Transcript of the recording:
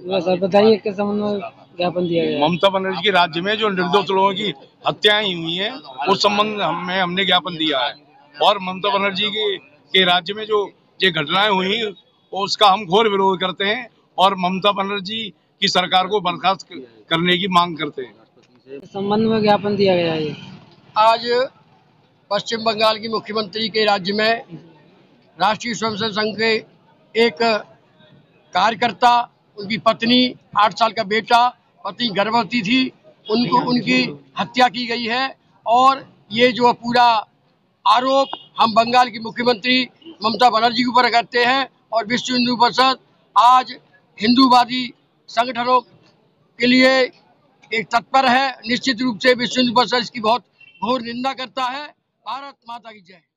Sir बताइए किस संबंध में ज्ञापन दिया गया? ममता बनर्जी के राज्य में जो निर्दोष लोगों की हत्याएं हुई हैं उस संबंध में हमने ज्ञापन दिया है। और ममता बनर्जी के राज्य में जो ये घटनाएं हुई उसका हम घोर विरोध करते हैं और ममता बनर्जी की सरकार को बर्खास्त करने की मांग करते हैं। इस संबंध में ज्ञापन दिया गया है। आज पश्चिम बंगाल की मुख्यमंत्री के राज्य में राष्ट्रीय स्वयंसेवक संघ के एक कार्यकर्ता, उनकी पत्नी, 8 साल का बेटा, पत्नी गर्भवती थी, उनकी हत्या की गई है। और ये जो पूरा आरोप हम बंगाल की मुख्यमंत्री ममता बनर्जी के ऊपर करते हैं। और विश्व हिंदू परिषद आज हिंदूवादी संगठनों के लिए एक तत्पर है। निश्चित रूप से विश्व हिंदू परिषद इसकी बहुत घोर निंदा करता है। भारत माता की जय।